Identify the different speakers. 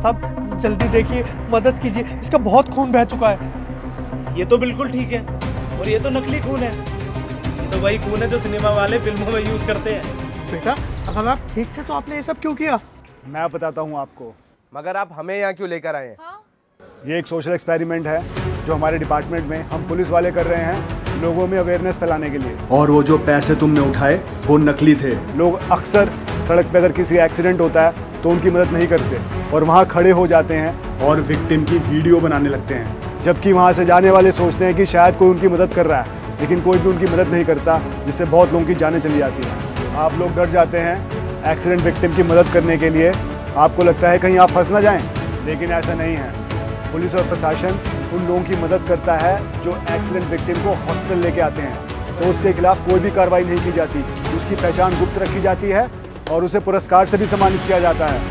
Speaker 1: साहब जल्दी देखिए, मदद कीजिए, इसका बहुत खून बह चुका है।
Speaker 2: ये तो बिल्कुल ठीक है, और ये तो नकली खून है। ये तो वही खून है जो सिनेमा वाले फिल्मों में यूज करते हैं।
Speaker 1: बेटा अगर आप ठीक थे तो आपने ये सब क्यों किया?
Speaker 3: मैं बताता हूँ आपको।
Speaker 4: मगर आप हमें यहाँ क्यों लेकर आए हैं?
Speaker 3: ये एक सोशल एक्सपेरिमेंट है जो हमारे डिपार्टमेंट में हम पुलिस वाले कर रहे हैं, लोगों में अवेयरनेस फैलाने के लिए।
Speaker 5: और वो जो पैसे तुमने उठाए वो नकली थे।
Speaker 3: लोग अक्सर सड़क पे अगर किसी एक्सीडेंट होता है तो उनकी मदद नहीं करते और वहाँ खड़े हो जाते हैं
Speaker 5: और विक्टिम की वीडियो बनाने लगते हैं,
Speaker 3: जबकि वहाँ से जाने वाले सोचते हैं कि शायद कोई उनकी मदद कर रहा है, लेकिन कोई भी उनकी मदद नहीं करता, जिससे बहुत लोगों की जानें चली जाती हैं। आप लोग डर जाते हैं एक्सीडेंट विक्टिम की मदद करने के लिए, आपको लगता है कहीं आप फंस ना जाएं, लेकिन ऐसा नहीं है। पुलिस और प्रशासन उन लोगों की मदद करता है जो एक्सीडेंट विक्टिम को हॉस्पिटल लेके आते हैं, तो उसके खिलाफ कोई भी कार्रवाई नहीं की जाती, उसकी पहचान गुप्त रखी जाती है और उसे पुरस्कार से भी सम्मानित किया जाता है।